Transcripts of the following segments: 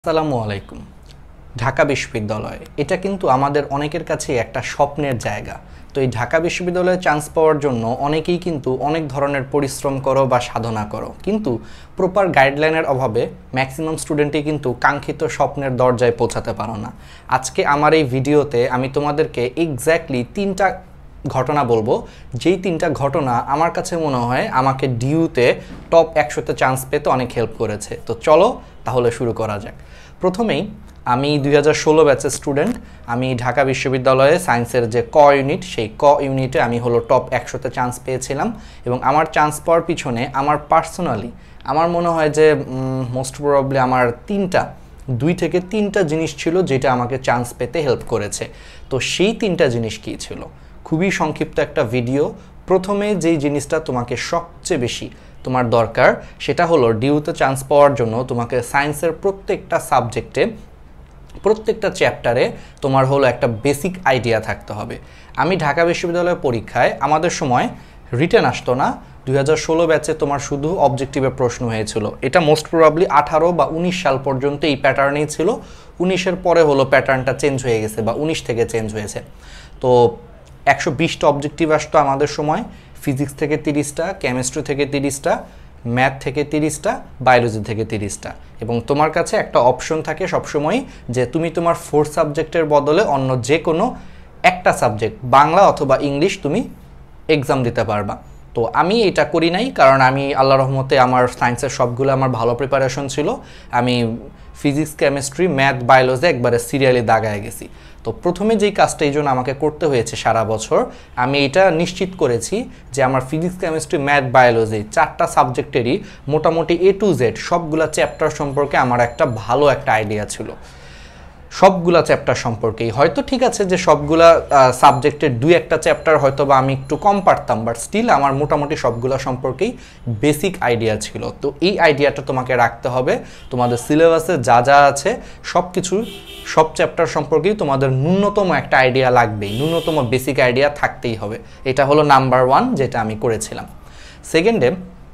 আসসালামু আলাইকুম। ঢাকা বিশ্ববিদ্যালয় এটা কিন্তু আমাদের অনেকের কাছে একটা স্বপ্নের জায়গা। তো এই ঢাকা বিশ্ববিদ্যালয়ে চান্স পাওয়ার জন্য অনেকেই কিন্তু অনেক ধরনের পরিশ্রম করো বা সাধনা করো, কিন্তু প্রপার গাইডলাইনের অভাবে ম্যাক্সিমাম স্টুডেন্টই কিন্তু কাঙ্ক্ষিত স্বপ্নের দরজায় পৌঁছাতে পারো না। আজকে আমার এই ভিডিওতে আমি তোমাদেরকে এক্স্যাক্টলি 3টা ঘটনা বলবো, যেই 3টা ঘটনা আমার কাছে মনে হয় আমাকে ডিইউতে টপ 100তে চান্স পেতে অনেক হেল্প করেছে। তো চলো তাহলে শুরু করা যাক। প্রথমেই আমি 2016 ব্যাচের স্টুডেন্ট। আমি ঢাকা বিশ্ববিদ্যালয়ে সায়েন্সের যে ইউনিট, সেই ইউনিটে আমি টপ 100তে চান্স পেয়েছিলাম। এবং আমার চান্স পাওয়ার পিছনে আমার পার্সোনালি আমার মনে হয় যে মোস্ট প্রবাবলি আমার 2 থেকে 3টা জিনিস ছিল যেটা আমাকে চান্স পেতে হেল্প করেছে। তো সেই 3টা জিনিস কী ছিল? খুবই সংক্ষিপ্ত একটা ভিডিও। প্রথমে যেই জিনিসটা তোমাকে সবচেয়ে বেশি তোমার দরকার সেটা হলো ডিইউতে চান্স পাওয়ার জন্য তোমাকে সায়েন্সের প্রত্যেকটা সাবজেক্টে, প্রত্যেকটা চ্যাপ্টারে তোমার একটা বেসিক আইডিয়া থাকতে হবে। আমি ঢাকা বিশ্ববিদ্যালয়ের পরীক্ষায় আমাদের সময় রিটেন আসতো না। 2016 ব্যাচে তোমার শুধু অবজেক্টিভে প্রশ্ন হয়েছিল। এটা মোস্ট প্রবাবলি 18 বা 19 সাল পর্যন্ত এই প্যাটার্নেই ছিল। 19-এর পরে প্যাটার্নটা চেঞ্জ হয়ে গেছে বা 19 থেকে চেঞ্জ হয়েছে। তো 120টা অবজেক্টিভ আসতো আমাদের সময়, ফিজিক্স থেকে 30টা, কেমিস্ট্রি থেকে 30টা, ম্যাথ থেকে 30টা, বায়োলজি থেকে 30টা। এবং তোমার কাছে একটা অপশন থাকে সবসময় যে তুমি তোমার 4 সাবজেক্টের বদলে অন্য যে কোনো একটা সাবজেক্ট, বাংলা অথবা ইংলিশ, তুমি এক্সাম দিতে পারবা। তো আমি এটা করি নাই, কারণ আমি আল্লাহর রহমতে আমার সায়েন্সের সবগুলো আমার ভালো প্রিপারেশন ছিল। আমি ফিজিক্স, কেমিস্ট্রি, ম্যাথ, বায়োলজি একবারে সিরিয়ালি দাগায় গেছি। তো প্রথমে যেই কাজটা এই জন্য আমাকে করতে হয়েছে সারা বছর, আমি এটা নিশ্চিত করেছি যে আমার ফিজিক্স, কেমিস্ট্রি, ম্যাথ, বায়োলজি 4টা সাবজেক্টেরই মোটামুটি A to Z সবগুলা চ্যাপ্টার সম্পর্কে আমার একটা ভালো একটা আইডিয়া ছিল। সবগুলা চ্যাপ্টার সম্পর্কেই হয়তো ঠিক আছে যে সবগুলা সাবজেক্টের 2-1টা চ্যাপ্টার হয়তো বা আমি একটু কম পারতাম, বাট স্টিল আমার মোটামুটি সবগুলা সম্পর্কেই বেসিক আইডিয়া ছিল। তো এই আইডিয়াটা তোমাকে রাখতে হবে। তোমাদের সিলেবাসে যা যা আছে সব চ্যাপ্টার সম্পর্কেই তোমাদের ন্যূনতম একটা আইডিয়া লাগবেই, ন্যূনতম বেসিক আইডিয়া থাকতেই হবে। এটা হলো নাম্বার 1 যেটা আমি করেছিলাম। সেকেন্ডে,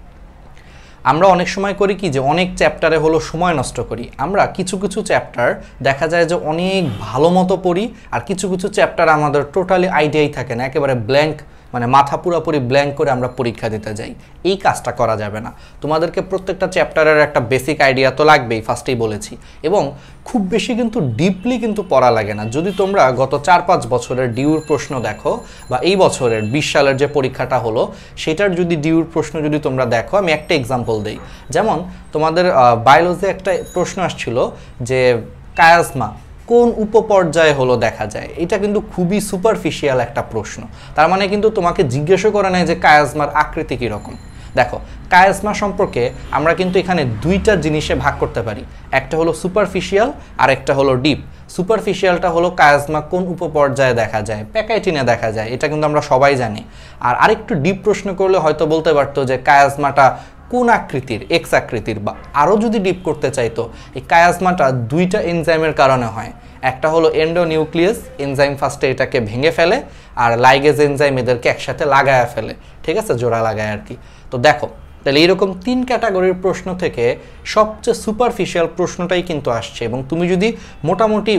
আমরা অনেক সময় করি কি যে অনেক চ্যাপ্টারে সময় নষ্ট করি। আমরা কিছু কিছু চ্যাপ্টার দেখা যায় যে অনেক ভালো মতো পড়ি, আর কিছু কিছু চ্যাপ্টার আমাদের টোটালি আইডিয়াই থাকে না, একেবারে ব্ল্যাঙ্ক, মানে মাথা পুরোপুরি ব্ল্যাঙ্ক করে আমরা পরীক্ষা দিতে যাই। এই কাজটা করা যাবে না। তোমাদেরকে প্রত্যেকটা চ্যাপ্টারের একটা বেসিক আইডিয়া তো লাগবেই, ফার্স্টেই বলেছি। এবং খুব বেশি কিন্তু ডিপলি কিন্তু পড়া লাগে না। যদি তোমরা গত 4-5 বছরের ডিউর প্রশ্ন দেখো, বা এই বছরের 20 সালের যে পরীক্ষাটা হলো সেটার যদি ডিউর প্রশ্ন যদি তোমরা দেখো, আমি একটা এক্সাম্পল দেই। যেমন তোমাদের বায়োলজি একটা প্রশ্ন আসছিল যে কায়াজমা কোন উপপর্যায়ে দেখা যায়। এটা কিন্তু খুবই সুপারফিশিয়াল একটা প্রশ্ন। তার মানে কিন্তু তোমাকে জিজ্ঞাসা করে নেয় যে কায়াজমার আকৃতি কীরকম। দেখো, কায়াজমা সম্পর্কে আমরা কিন্তু এখানে 2টা জিনিসে ভাগ করতে পারি। একটা হলো সুপারফিশিয়াল আর একটা হলো ডিপ। সুপারফিশিয়ালটা হলো কায়াজমা কোন উপপর্যায়ে দেখা যায়, প্যাকাইটিনে দেখা যায়, এটা কিন্তু আমরা সবাই জানি। আর আরেকটু ডিপ প্রশ্ন করলে হয়তো বলতে পারতো যে কায়াজমাটা কোন আকৃতির, এক্স আকৃতির। বা আরও যদি ডিপ করতে চাইতো, এই কায়াজমাটা 2টা এনজাইমের কারণে হয়। একটা হলো এন্ডোনিউক্লিয়াস এনজাইম ফার্স্টে এটাকে ভেঙে ফেলে, আর লাইগেজ এনজাইম এদেরকে একসাথে লাগায়া ফেলে, ঠিক আছে, জোড়া লাগায় আর কি। তো দেখো, তাহলে এইরকম 3 ক্যাটাগরির প্রশ্ন থেকে সবচেয়ে সুপারফিশিয়াল প্রশ্নটাই কিন্তু আসছে। এবং তুমি যদি মোটামুটি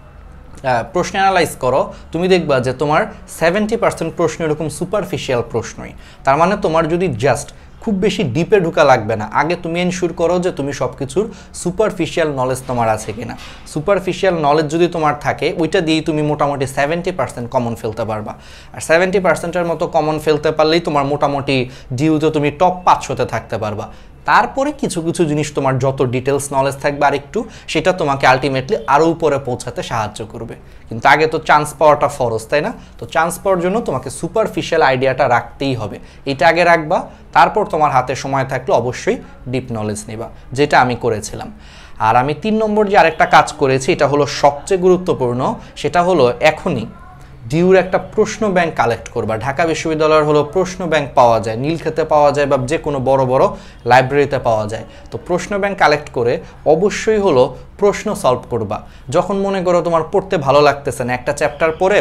প্রশ্ন অ্যানালাইজ করো, তুমি দেখবা যে তোমার 70% প্রশ্ন এরকম সুপারফিশিয়াল প্রশ্নই। তার মানে তোমার যদি জাস্ট খুব বেশি ডিপে ঢোকা লাগবে না, আগে তুমি এনশিওর করো যে তুমি সব কিছুর সুপারফিশিয়াল নলেজ তোমার আছে কিনা। সুপারফিশিয়াল নলেজ যদি তোমার থাকে, ওইটা দিয়েই তুমি মোটামুটি 70% কমন ফেলতে পারবা। আর 70%-এর মতো কমন ফেলতে পারলেই তোমার মোটামুটি ডিইউতে তুমি টপ 500-তে থাকতে পারবা। তারপরে কিছু কিছু জিনিস তোমার যত ডিটেলস নলেজ থাকবে আর একটু, সেটা তোমাকে আলটিমেটলি আরও উপরে পৌঁছাতে সাহায্য করবে। কিন্তু আগে তো চান্স পাওয়াটা ফরজ, তাই না? তো চান্স পাওয়ার জন্য তোমাকে সুপারফিশিয়াল আইডিয়াটা রাখতেই হবে। এটা আগে রাখবা, তারপর তোমার হাতে সময় থাকলে অবশ্যই ডিপ নলেজ নেবা, যেটা আমি করেছিলাম। আর আমি 3 নম্বর যে আরেকটা কাজ করেছি, এটা হলো সবচেয়ে গুরুত্বপূর্ণ। সেটা হলো এখনই ডিউর একটা প্রশ্ন ব্যাংক কালেক্ট করবা। ঢাকা বিশ্ববিদ্যালয়ের প্রশ্ন ব্যাংক পাওয়া যায়, নীলক্ষেতে পাওয়া যায়, বা যে কোনো বড় বড় লাইব্রেরিতে পাওয়া যায়। তো প্রশ্ন ব্যাংক কালেক্ট করে অবশ্যই প্রশ্ন সলভ করবা। যখন মনে করো তোমার পড়তে ভালো লাগতেছে না, একটা চ্যাপ্টার পড়ে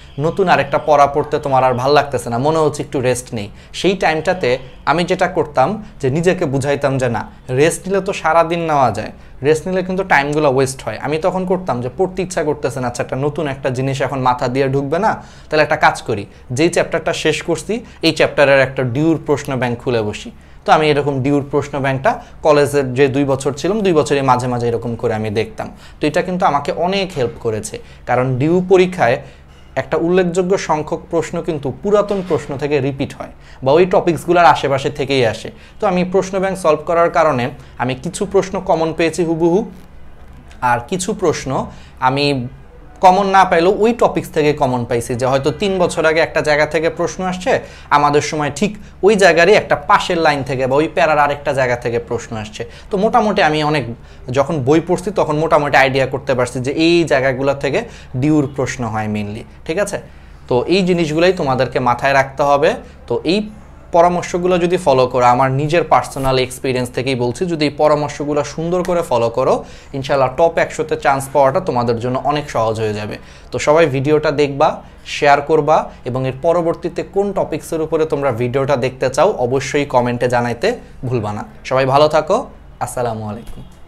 নতুন আরেকটা পড়া পড়তে তোমার আর ভালো লাগতেছে না, মনে হচ্ছে একটু রেস্ট নেই, সেই টাইমটাতে আমি যেটা করতাম যে নিজেকে বুঝাইতাম যে না, রেস্ট নিলে তো সারাদিন নেওয়া যায়, রেস্ট নিলে কিন্তু টাইমগুলো ওয়েস্ট হয়। আমি তখন করতাম যে পড়তে ইচ্ছা করতেছে না, আচ্ছা একটা নতুন একটা জিনিস এখন মাথা দিয়ে ঢুকবে না, তাহলে একটা কাজ করি, যেই চ্যাপ্টারটা শেষ করছি এই চ্যাপ্টারের একটা ডিউর প্রশ্ন ব্যাংক খুলে বসি। তো আমি এরকম ডিউর প্রশ্ন ব্যাংকটা কলেজের যে 2 বছর ছিলাম 2 বছরের মাঝে মাঝে এরকম করে আমি দেখতাম। তো এটা কিন্তু আমাকে অনেক হেল্প করেছে, কারণ ডিউ পরীক্ষায় একটা উল্লেখযোগ্য সংখ্যক প্রশ্ন কিন্তু পুরাতন প্রশ্ন থেকে রিপিট হয় বা ওই টপিকসগুলোর আশেপাশে থেকেই আসে। তো আমি প্রশ্ন ব্যাংক সলভ করার কারণে আমি কিছু প্রশ্ন কমন পেয়েছি হুবহু, আর কিছু প্রশ্ন আমি কমন না পাইলেও ওই টপিকস থেকে কমন পাইছি, যে হয়তো 3 বছর আগে একটা জায়গা থেকে প্রশ্ন আসছে, আমাদের সময় ঠিক ওই জায়গারই একটা পাশের লাইন থেকে বা ওই প্যারার আরেকটা জায়গা থেকে প্রশ্ন আসছে। তো মোটামুটি আমি অনেক, যখন বই পড়ছি তখন মোটামুটি আইডিয়া করতে পারছি যে এই জায়গাগুলো থেকে ডিউর প্রশ্ন হয় মেইনলি। ঠিক আছে, তো এই জিনিসগুলোই তোমাদেরকে মাথায় রাখতে হবে। তো এই পরামর্শগুলো যদি ফলো করো, আমার নিজের পার্সোনাল এক্সপিরিয়েন্স থেকেই বলছি, যদি এই পরামর্শগুলো সুন্দর করে ফলো করো, ইনশাআল্লাহ টপ 100-তে চান্স পাওয়াটা তোমাদের জন্য অনেক সহজ হয়ে যাবে। তো সবাই ভিডিওটা দেখবা, শেয়ার করবা, এবং এর পরবর্তীতে কোন টপিক্সের উপরে তোমরা ভিডিওটা দেখতে চাও অবশ্যই কমেন্টে জানাইতে ভুলবা না। সবাই ভালো থাকো, আসসালামু আলাইকুম।